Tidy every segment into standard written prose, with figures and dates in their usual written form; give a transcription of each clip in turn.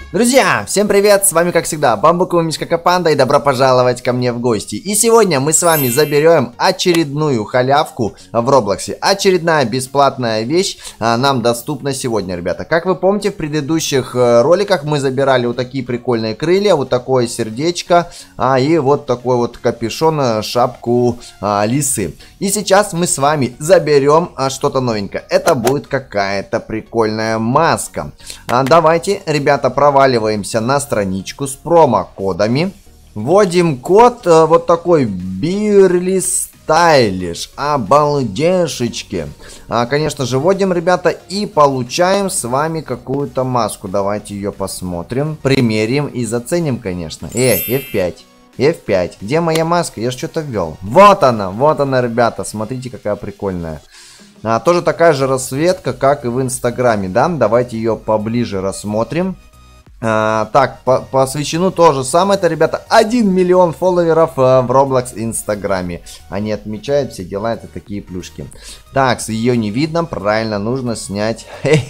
Друзья, всем привет, с вами как всегда Бамбуковый Мишка Капанда и добро пожаловать ко мне в гости. И сегодня мы с вами заберем очередную халявку в Роблоксе. Очередная бесплатная вещь нам доступна сегодня, ребята. Как вы помните, в предыдущих роликах мы забирали вот такие прикольные крылья, вот такое сердечко и вот такой вот капюшон, шапку лисы. И сейчас мы с вами заберем что-то новенькое. Это будет какая-то прикольная маска. Давайте, ребята, проваливаемся на страничку с промокодами. Вводим код вот такой Бирли Стайлиш. Обалдешечки. Конечно же, вводим, ребята, и получаем с вами какую-то маску. Давайте ее посмотрим, примерим и заценим, конечно. F5. F5. Где моя маска? Я же что-то ввел. Вот она, ребята. Смотрите, какая прикольная. Тоже такая же расцветка, как и в Инстаграме, да? Давайте ее поближе рассмотрим. Так, посвящено то же самое. Это, ребята, 1 миллион фолловеров в Roblox Инстаграме. Они отмечают все дела, это такие плюшки. Так, ее не видно, правильно, нужно снять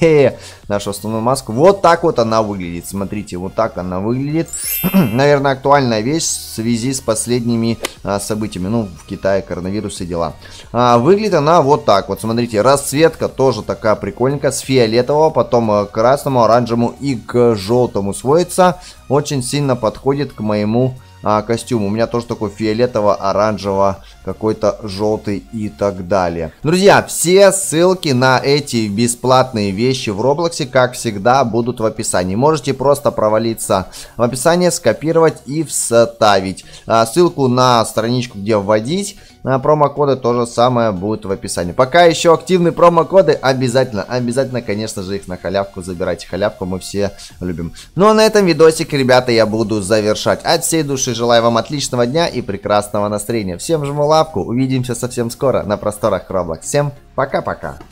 нашу основную маску. Вот так вот она выглядит, смотрите, вот так она выглядит. Наверное, актуальная вещь в связи с последними событиями. Ну, в Китае коронавирус и дела. Выглядит она вот так вот, смотрите, расцветка тоже такая прикольненькая, с фиолетового, потом к красному, оранжевому и к желтому сводится. Очень сильно подходит к моему костюм. У меня тоже такой фиолетово-оранжево, какой-то желтый и так далее. Друзья, все ссылки на эти бесплатные вещи в Роблоксе, как всегда, будут в описании. Можете просто провалиться в описание, скопировать и вставить. Ссылку на страничку, где вводить промокоды, то же самое будет в описании. Пока еще активны промокоды, обязательно, конечно же, их на халявку забирайте. Халявку мы все любим. Ну а на этом видосик, ребята, я буду завершать. От всей души желаю вам отличного дня и прекрасного настроения. Всем жму лапку, увидимся совсем скоро на просторах Roblox. Всем пока-пока.